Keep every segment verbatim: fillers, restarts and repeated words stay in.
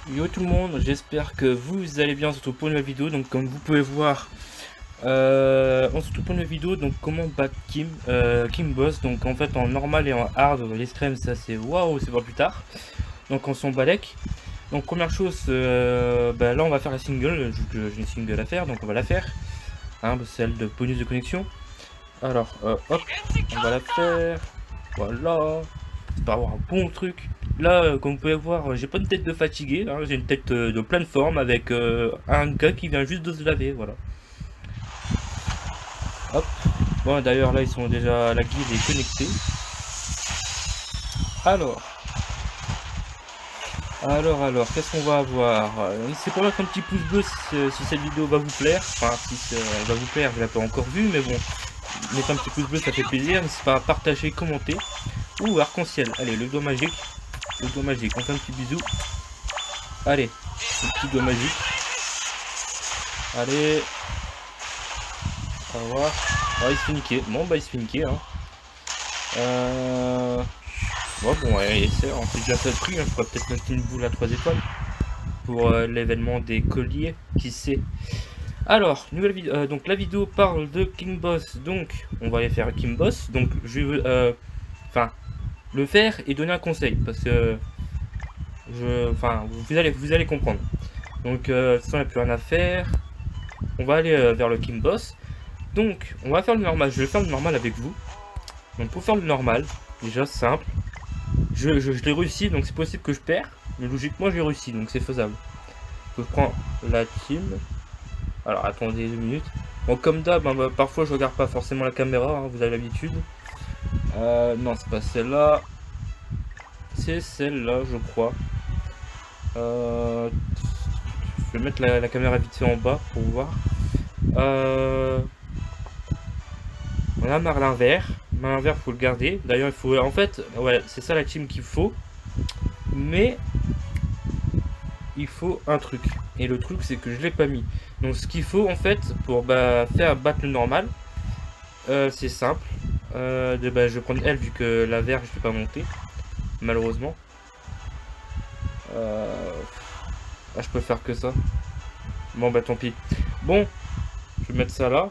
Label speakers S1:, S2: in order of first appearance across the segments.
S1: Yo tout le monde, j'espère que vous allez bien, surtout pour une nouvelle vidéo. Donc comme vous pouvez voir, euh, on se retrouve pour une nouvelle vidéo. Donc comment battre Kim, euh, Kim Boss. Donc en fait en normal et en hard, l'extrême ça c'est waouh, c'est pas plus tard. Donc on s'en balèque. Donc première chose, euh, bah, là on va faire la single, j'ai une single à faire, donc on va la faire. Hein, celle de bonus de connexion. Alors euh, hop, on va la faire. Voilà, j'espère avoir un bon truc. Là, euh, comme vous pouvez voir, j'ai pas une tête de fatigué, hein, j'ai une tête euh, de pleine forme avec euh, un gars qui vient juste de se laver, voilà. Hop. Bon, d'ailleurs, là, ils sont déjà, la guilde est connectée. Alors. Alors, alors, qu'est-ce qu'on va avoir? C'est pour mettre un petit pouce bleu si, si cette vidéo va vous plaire. Enfin, si elle va vous plaire, je l'ai pas encore vu, mais bon. Mettez un petit pouce bleu, ça fait plaisir. N'hésitez pas à partager, commenter. Ouh, arc-en-ciel. Allez, le doigt magique. Le doigt magique. On fait un petit bisou. Allez, le petit doigt magique. Allez. On va voir. Ah, il se fait niquer. Bon, bah, il se fait niquer. Hein. Euh... Ouais, bon, ouais, on s'est déjà fait le prix. Hein. Je pourrais peut-être mettre une boule à trois étoiles. Pour euh, l'événement des colliers. Qui sait. Alors, nouvelle vidéo. Euh, donc, la vidéo parle de King Boss. Donc, on va aller faire King Boss. Donc, je vais. Euh... Enfin. Le faire et donner un conseil. Parce que. Je. Enfin, vous allez, vous allez comprendre. Donc, euh, ça, on n'a plus rien à faire. On va aller euh, vers le King Boss. Donc, on va faire le normal. Je vais faire le normal avec vous. Donc, pour faire le normal, déjà simple. Je, je, je l'ai réussi, donc c'est possible que je perds. Mais logiquement, j'ai réussi, donc c'est faisable. Je prends la team. Alors, attendez deux minutes. Bon, comme d'hab, hein, bah, parfois je regarde pas forcément la caméra, hein, vous avez l'habitude. Euh, non, c'est pas celle-là. C'est celle-là, je crois. Euh, je vais mettre la, la caméra vite fait en bas pour voir. Euh, on a Marlin vert. Marlin vert, faut le garder. D'ailleurs, il faut. En fait, ouais, c'est ça la team qu'il faut. Mais il faut un truc. Et le truc, c'est que je l'ai pas mis. Donc, ce qu'il faut en fait pour bah, faire battre le normal, euh, c'est simple. Euh, de, bah, je vais prendre elle vu que la vert, je peux pas monter. Malheureusement. Euh... Ah, je peux faire que ça. Bon, bah tant pis. Bon, je vais mettre ça là.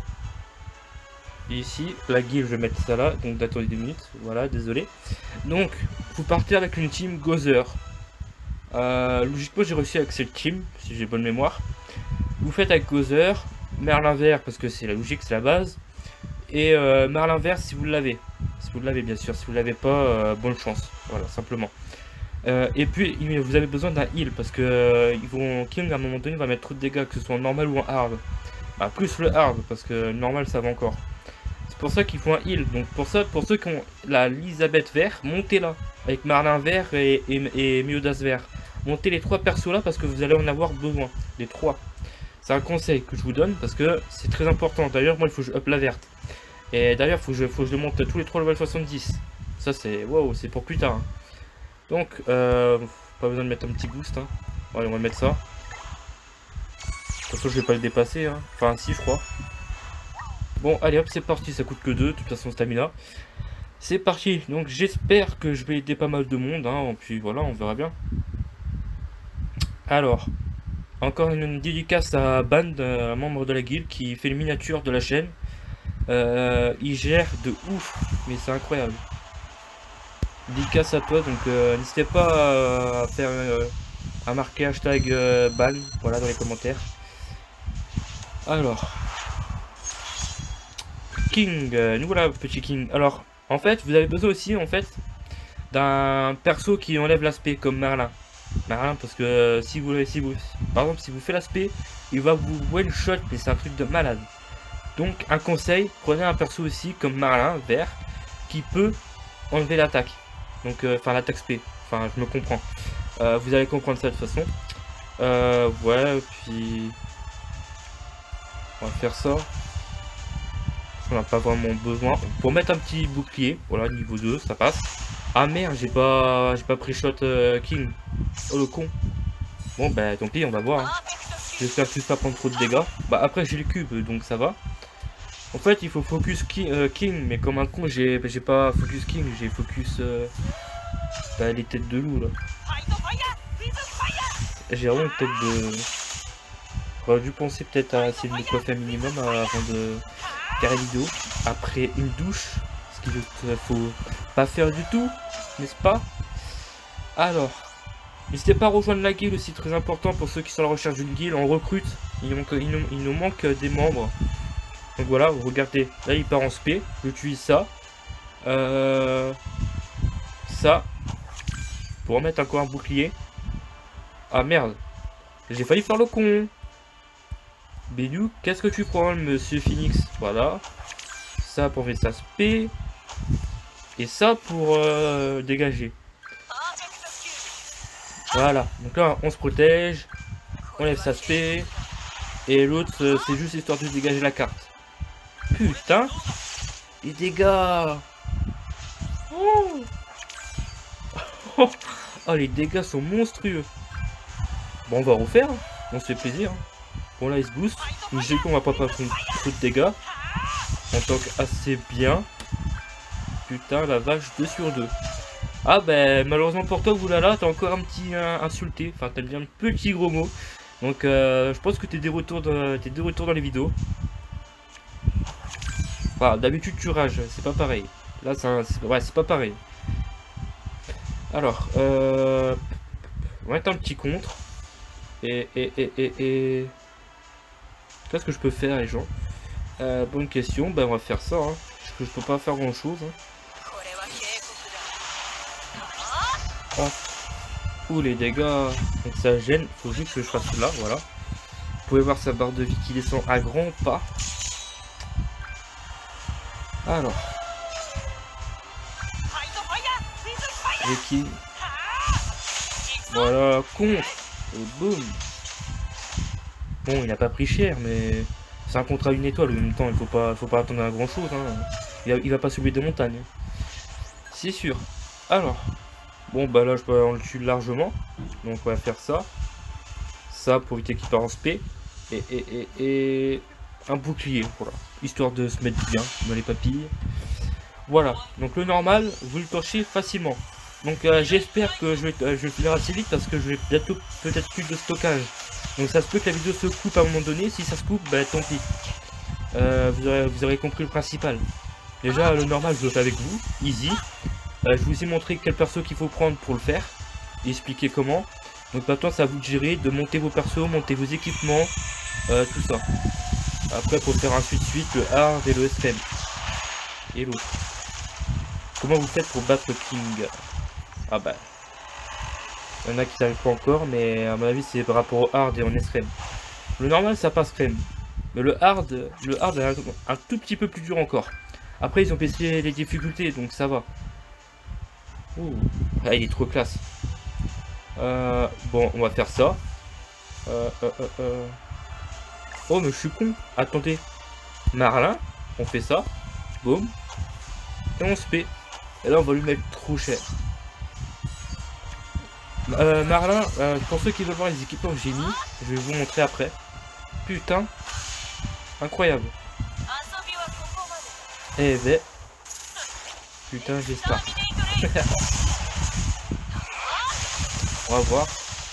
S1: Et ici, la guilde, je vais mettre ça là. Donc, d'attendre deux minutes. Voilà, désolé. Donc, vous partez avec une team Gozer. Euh, logiquement, j'ai réussi avec cette team, si j'ai bonne mémoire. Vous faites avec Gozer, Merlin vert, parce que c'est la logique, c'est la base. Et euh, Merlin vert, si vous l'avez. Si vous l'avez, bien sûr. Si vous l'avez pas, euh, bonne chance. Voilà, simplement. Euh, et puis, vous avez besoin d'un heal, parce que euh, ils vont, King, à un moment donné, va mettre trop de dégâts, que ce soit en normal ou en hard. Bah, plus le hard, parce que normal, ça va encore. C'est pour ça qu'il faut un heal. Donc pour ça, pour ceux qui ont la Elisabeth vert, montez là avec Marlin vert et, et, et Miodas vert. Montez les trois persos là parce que vous allez en avoir besoin. Les trois. C'est un conseil que je vous donne parce que c'est très important. D'ailleurs, moi il faut que je up la verte. Et d'ailleurs, il faut que je, faut que je le monte tous les trois level soixante-dix. Ça c'est waouh, c'est pour plus tard. Hein. Donc, euh, pas besoin de mettre un petit boost. Hein. Allez, on va mettre ça. De toute façon, je vais pas le dépasser. Hein. Enfin, si, je crois. Bon, allez hop, c'est parti, ça coûte que deux, de toute façon stamina. C'est parti, donc j'espère que je vais aider pas mal de monde, hein, puis voilà, on verra bien. Alors, encore une, une dédicace à Band, un membre de la guilde qui fait une miniature de la chaîne. Euh, il gère de ouf, mais c'est incroyable. Dédicace à toi, donc euh, n'hésitez pas à faire, euh, à marquer hashtag euh, Ban, voilà, dans les commentaires. Alors... King, euh, nous voilà petit King. Alors en fait vous avez besoin aussi en fait d'un perso qui enlève l'aspect comme Merlin. Merlin parce que euh, si vous si vous par exemple si vous faites l'aspect, il va vous one shot mais c'est un truc de malade. Donc un conseil, prenez un perso aussi comme Merlin vert qui peut enlever l'attaque. Donc enfin euh, l'attaque spé. Enfin je me comprends. Euh, vous allez comprendre ça de toute façon. Euh, ouais puis on va faire ça. On n'a pas vraiment besoin. Pour mettre un petit bouclier, voilà, niveau deux, ça passe. Ah merde, j'ai pas j'ai pas pris shot euh, King. Oh le con. Bon bah tant pis, on va voir. Hein. J'espère juste pas prendre trop de dégâts. Bah après j'ai le cube, donc ça va. En fait il faut focus King, euh, King mais comme un con j'ai j'ai pas focus King, j'ai focus euh, bah, les têtes de loup là. j'ai vraiment peut-être de... J'aurais dû penser peut-être à essayer de me coiffer un minimum avant de faire la vidéo. Après une douche, ce qu'il ne faut pas faire du tout, n'est-ce pas? Alors, n'hésitez pas à rejoindre la guilde aussi, très important pour ceux qui sont à la recherche d'une guilde. On recrute, il nous, manque, il, nous, il nous manque des membres. Donc voilà, regardez, là il part en spé, j'utilise ça. Euh, ça, pour remettre encore un bouclier. Ah merde, j'ai failli faire le con. Bédou, qu'est-ce que tu prends, monsieur Phoenix? Voilà. Ça pour mettre sa spé. Et ça pour euh, dégager. Voilà. Donc là, on se protège. On lève sa spé. Et l'autre, c'est juste histoire de dégager la carte. Putain. Les dégâts. Oh, oh, oh les dégâts sont monstrueux. Bon, on va refaire. On se fait plaisir. Bon, là, il se booste. Donc, j'ai qu'on va pas prendre trop de dégâts. On tank assez bien. Putain, la vache, deux sur deux. Ah, ben, malheureusement pour toi, Oulala, t'as encore un petit euh, insulté. Enfin, t'as dit un petit gros mot. Donc, euh, je pense que t'es des retours de, t'es de retour dans les vidéos. Voilà, d'habitude, tu rages. C'est pas pareil. Là, c'est ouais, c'est pas pareil. Alors, euh, on va mettre un petit contre. Et, et, et, et, et... qu'est-ce que je peux faire, les gens? euh, Bonne question. Ben, on va faire ça. Hein. Je, je peux pas faire grand chose. Hein. Oh. Ouh, les dégâts. Donc, ça gêne. Faut juste que je fasse là. Voilà. Vous pouvez voir sa barre de vie qui descend à grands pas. Alors. Et qui. Voilà. Contre. Et boum. Bon, il n'a pas pris cher, mais c'est un contrat à une étoile. En même temps, il faut pas, faut pas attendre à grand chose. Hein. Il, va, il va pas soulever des montagnes. C'est sûr. Alors, bon, bah là, je peux, on le tue largement. Donc, on va faire ça. Ça pour éviter qu'il parte en spé. Et, et, et, et un bouclier. Voilà. Histoire de se mettre bien dans les papilles. Voilà. Donc, le normal, vous le torchez facilement. Donc, euh, j'espère que je vais, euh, je vais finir assez vite parce que je vais bientôt peut-être plus de stockage. Donc ça se peut que la vidéo se coupe à un moment donné. Si ça se coupe, bah tant pis. Euh, vous, aurez, vous aurez compris le principal. Déjà, le normal, je le fais avec vous. Easy. Euh, je vous ai montré quel perso qu'il faut prendre pour le faire. Et expliquer comment. Donc maintenant, c'est à vous de gérer, de monter vos persos, monter vos équipements. Euh, tout ça. Après, pour faire un suite-suite, le hard et le S M. Et l'autre. Comment vous faites pour battre le King? Ah bah... il y en a qui n'arrivent pas encore, mais à mon avis c'est par rapport au hard et en S R E M. Le normal ça passe crème. Mais le hard, le hard est un, un tout petit peu plus dur encore. Après ils ont baissé les difficultés, donc ça va. Ouh. Ah, il est trop classe. Euh, bon, on va faire ça. Euh, euh, euh, euh. Oh mais je suis con. Attendez. Marlin, on fait ça. Boum. Et on se paie. Et là on va lui mettre trop cher. Euh, Marlin, euh, pour ceux qui veulent voir les équipements que j'ai mis, je vais vous montrer après. Putain, incroyable. Eh ben, putain, j'espère. On va voir.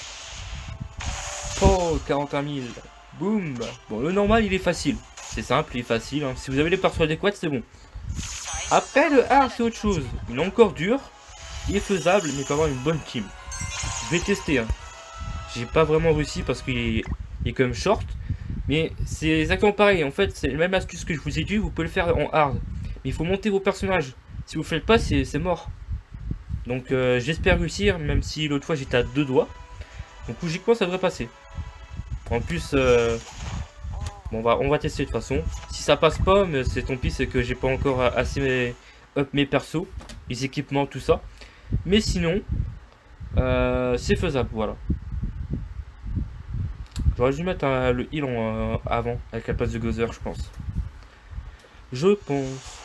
S1: Oh, quarante et un mille. Boum. Bon, le normal, il est facile. C'est simple, il est facile. Hein. Si vous avez les persos adéquats, c'est bon. Après, le hard, c'est autre chose. Il est encore dur. Il est faisable, mais il faut avoir une bonne team. Je vais tester. Hein. J'ai pas vraiment réussi parce qu'il est, il est quand même short. Mais c'est exactement pareil. En fait, c'est la même astuce que je vous ai dit. Vous pouvez le faire en hard. Mais il faut monter vos personnages. Si vous ne faites pas, c'est mort. Donc euh, j'espère réussir. Même si l'autre fois j'étais à deux doigts. Donc logiquement, ça devrait passer. En plus, euh, bon, on, va, on va tester de toute façon. Si ça passe pas, mais c'est tant pis. C'est que j'ai pas encore assez mes, up mes persos. Les équipements, tout ça. Mais sinon... Euh, c'est faisable, voilà. J'aurais dû mettre un, le heal en, euh, avant, avec la place de Gozer, je pense. Je pense.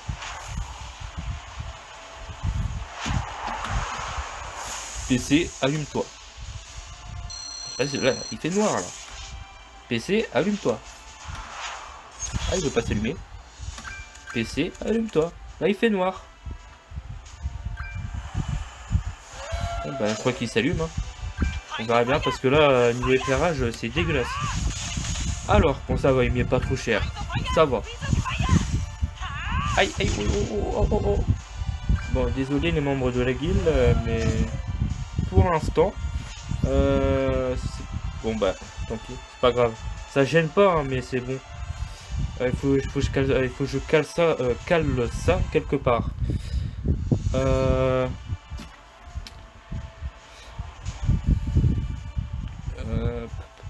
S1: P C, allume-toi. Là, là, il fait noir, là. P C, allume-toi. Ah, il veut pas s'allumer. P C, allume-toi. Là, il fait noir. Bon, bah, je crois qu'il s'allume. Hein. On verra bien parce que là, niveau éclairage, c'est dégueulasse. Alors, bon ça va, il m'est pas trop cher. Ça va. Aïe, aïe, oh, oh, oh, oh, oh. Bon, désolé les membres de la guilde, mais pour l'instant, euh, bon bah, tant pis, c'est pas grave. Ça gêne pas, hein, mais c'est bon. Il euh, faut, faut, je cale, euh, faut que je cale ça, euh, cale ça quelque part. Euh... Euh...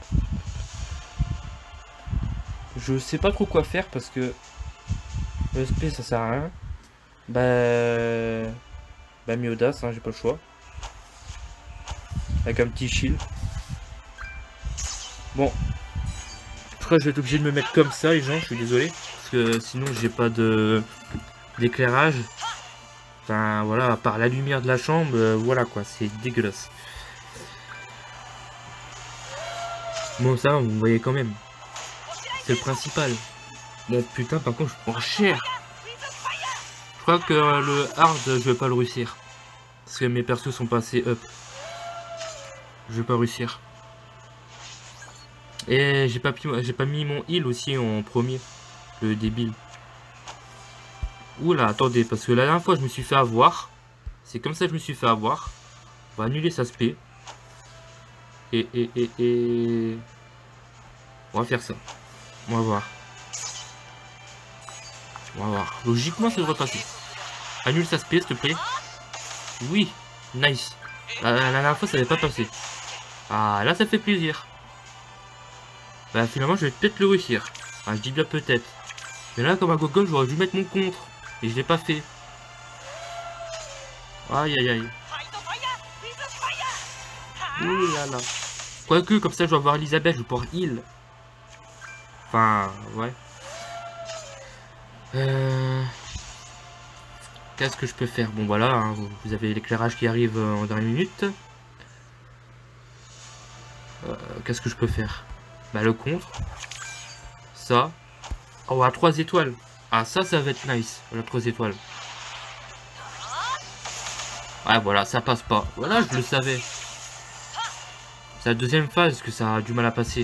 S1: Je sais pas trop quoi faire parce que le S P ça sert à rien. Bah, bah mis audace, hein, j'ai pas le choix. Avec un petit shield. Bon, je crois que je vais être obligé de me mettre comme ça, les gens. Je suis désolé parce que sinon j'ai pas de d'éclairage. Enfin voilà, à part la lumière de la chambre, euh, voilà quoi, c'est dégueulasse. Bon ça, vous voyez quand même. C'est le principal. Bon putain, par contre, je prends cher. Je crois que euh, le hard, je vais pas le réussir. Parce que mes persos sont pas assez up. Je vais pas réussir. Et j'ai pas, j'ai pas mis mon heal aussi en premier. Le débile. Oula, attendez, parce que la dernière fois je me suis fait avoir. C'est comme ça que je me suis fait avoir. On va annuler sa spé. Et, et, et, et... On va faire ça. On va voir. On va voir. Logiquement, ça devrait passer. Annule sa spé, s'il te plaît. Oui, nice. La, la, la dernière fois, ça n'avait pas passé. Ah, là, ça fait plaisir. Bah, finalement, je vais peut-être le réussir. Ah, je dis bien peut-être. Mais là, comme un gogol, j'aurais dû mettre mon contre. Et je l'ai pas fait. Aïe, aïe, aïe. Ouh là là. Quoique, comme ça, je vais avoir Elisabeth, je vais pouvoir heal. Enfin, ouais. Euh... Qu'est-ce que je peux faire? Bon, voilà, hein, vous avez l'éclairage qui arrive en dernière minute. Euh, Qu'est-ce que je peux faire? Bah, le contre. Ça. Oh, à trois étoiles. Ah, ça, ça va être nice. La trois étoiles. Ah, voilà, ça passe pas. Voilà, je le savais. C'est la deuxième phase que ça a du mal à passer.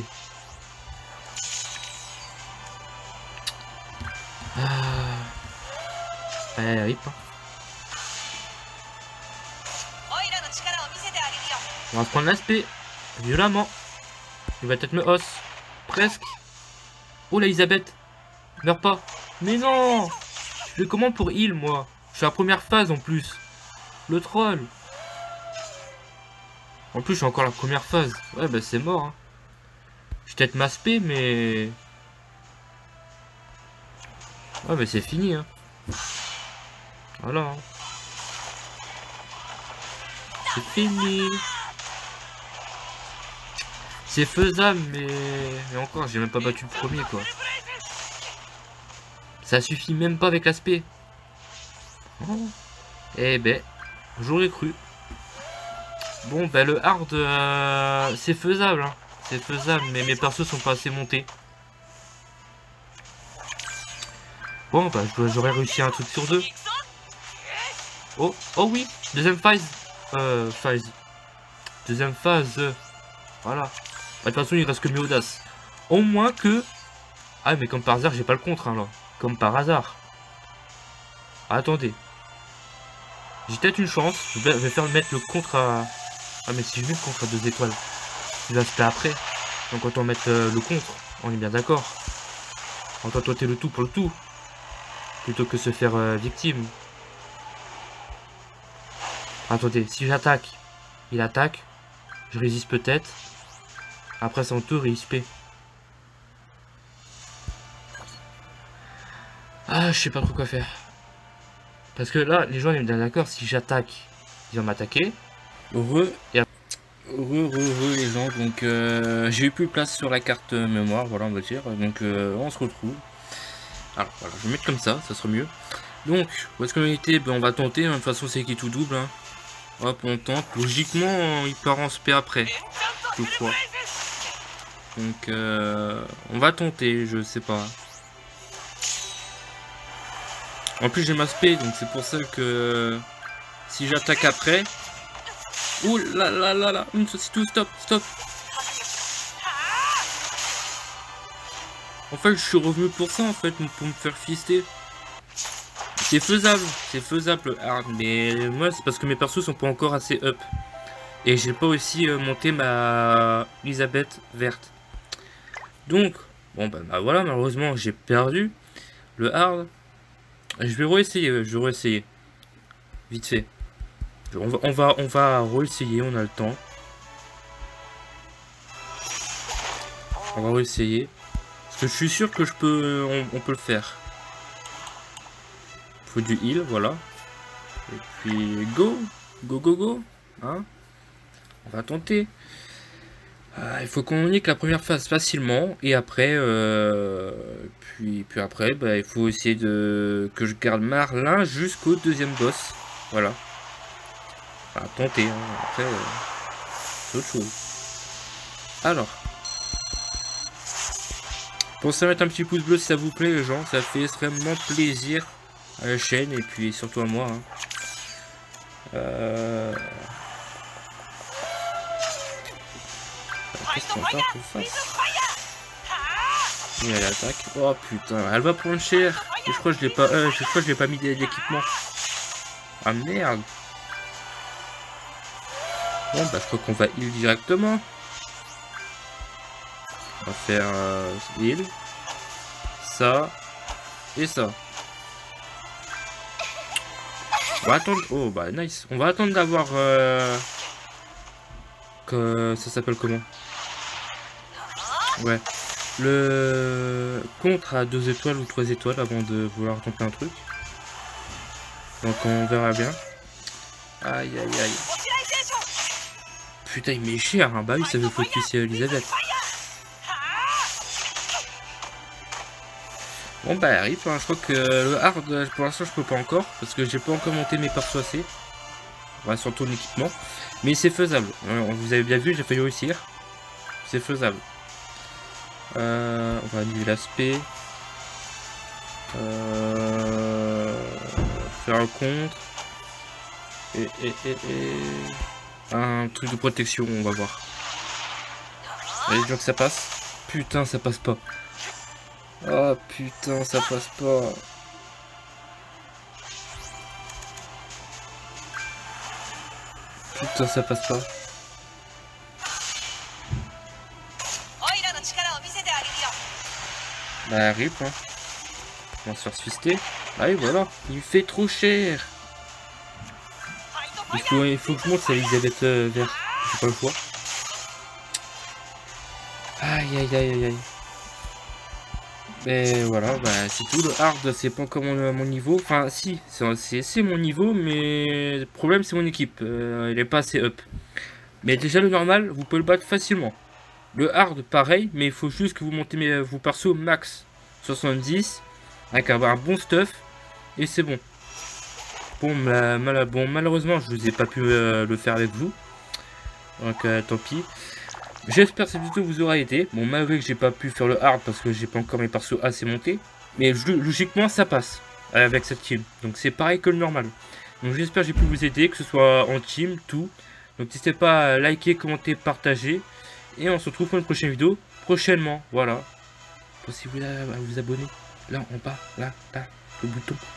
S1: Ah. Eh, rip. On va se prendre l'aspect. Violemment. Il va peut-être me os. Presque. Oh, la Elisabeth. Meurs pas. Mais non. Je fais comment pour heal, moi? Je suis à la première phase en plus. Le troll. En plus, je suis encore à la première phase. Ouais, bah c'est mort. Hein. Je vais peut-être m'aspect, mais... Ouais, mais c'est fini. Hein. Voilà. Hein. C'est fini. C'est faisable, mais... Et encore, j'ai même pas battu le premier, quoi. Ça suffit même pas avec l'aspect. Oh. Eh ben, j'aurais cru. Bon, ben le hard, euh, c'est faisable. Hein. C'est faisable, mais mes persos sont pas assez montés. Bon, bah, j'aurais réussi un truc sur deux. Oh, oh oui, deuxième phase. Euh, phase. Deuxième phase. Euh, voilà. Bah, de toute façon, il reste que mieux audace. Au moins que... Ah, mais comme par hasard, j'ai pas le contre, hein, là. Comme par hasard. Ah, attendez. J'ai peut-être une chance. Je vais, je vais faire mettre le contre à... Ah, mais si je mets le contre à deux étoiles, il va se faire après. Donc autant mettre euh, le contre. On est bien d'accord. Autant tenter le tout pour le tout. Plutôt que se faire euh, victime. Attendez, si j'attaque, il attaque. Je résiste peut-être. Après son tour, il I S P. Ah, je sais pas trop quoi faire. Parce que là, les gens ils me disent d'accord, si j'attaque, ils vont m'attaquer. Heureux et heureux, heureux, heureux les gens. Donc euh, j'ai eu plus de place sur la carte mémoire, voilà on va dire. Donc euh, on se retrouve. Alors voilà, je vais mettre comme ça, ça sera mieux. Donc, où est-ce qu'on était? Ben, on va tenter, hein. De toute façon c'est qui tout double. Hein. Hop, on tente. Logiquement, il part en spé après. Je crois. Donc euh, on va tenter, je sais pas. En plus j'ai ma spé, donc c'est pour ça que si j'attaque après... Oh là là là là. C'est tout, stop, stop. En fait, je suis revenu pour ça, en fait, pour me faire fister. C'est faisable, c'est faisable le hard, mais moi, c'est parce que mes persos sont pas encore assez up. Et j'ai pas aussi euh, monté ma Elisabeth verte. Donc, bon bah, bah voilà, malheureusement, j'ai perdu le hard. Je vais réessayer, je vais réessayer. Vite fait. On va, on va, on va réessayer, on a le temps. On va réessayer. Parce que je suis sûr que je peux, on, on peut le faire. Faut du heal, voilà. Et puis, go, go, go, go. Hein, on va tenter. Euh, il faut qu'on nique la première phase facilement. Et après, euh, puis, puis après, bah, il faut essayer de que je garde Marlin jusqu'au deuxième boss. Voilà. Enfin, tenter. Hein. Après, euh, c'est autre chose. Alors. Pensez à mettre un petit pouce bleu si ça vous plaît, les gens. Ça fait extrêmement plaisir à la chaîne et puis surtout à moi. Hein. Euh... Qu'est-ce qu'on va faire qu'on fasse? Et elle attaque. Oh putain, elle va prendre cher. Et je crois que je l'ai pas. Euh, je crois que je l'ai pas mis d'équipement. Ah merde. Bon bah je crois qu'on va heal directement. On va faire euh, heal. Ça. Et ça. On va attendre. Oh bah nice. On va attendre d'avoir. Euh... Que ça s'appelle comment? Ouais. Le contre à deux étoiles ou trois étoiles avant de vouloir tenter un truc. Donc on verra bien. Aïe aïe aïe. Putain il met cher. Hein. Bah oui ça veut focus Elisabeth. Bon bah rip, hein. Je crois que le hard pour l'instant je peux pas encore. Parce que j'ai pas encore monté mes persos assez. Ouais, surtout l'équipement. Mais c'est faisable. Vous avez bien vu, j'ai failli réussir. C'est faisable. Euh, on va annuler l'aspect. Euh, faire un contre. Et, et, et, et... un truc de protection, on va voir. Allez, je veux que ça passe. Putain, ça passe pas. Oh putain, ça passe pas. Putain, ça passe pas. Bah, rip, hein. On va se faire fister. Ah oui, voilà. Il fait trop cher. Il faut, il faut que je monte, c'est Elisabeth euh, vert. J'ai pas le choix. Aïe, aïe, aïe, aïe, aïe. Mais voilà, bah, c'est tout. Le hard, c'est pas encore mon, mon niveau. Enfin, si, c'est mon niveau, mais le problème, c'est mon équipe. Euh, il est pas assez up. Mais déjà, le normal, vous pouvez le battre facilement. Le hard, pareil, mais il faut juste que vous montez mes, vos persos max soixante-dix avec un, un bon stuff et c'est bon. Bon, mal, mal, bon, malheureusement, je vous ai pas pu euh, le faire avec vous. Donc, euh, tant pis. J'espère que cette vidéo vous aura aidé. Bon, malgré que j'ai pas pu faire le hard parce que j'ai pas encore mes persos assez montés. Mais logiquement, ça passe avec cette team. Donc, c'est pareil que le normal. Donc, j'espère que j'ai pu vous aider, que ce soit en team, tout. Donc, n'hésitez pas à liker, commenter, partager. Et on se retrouve pour une prochaine vidéo prochainement. Voilà. Pensez-vous à vous abonner. Là, en bas, là, là, le bouton.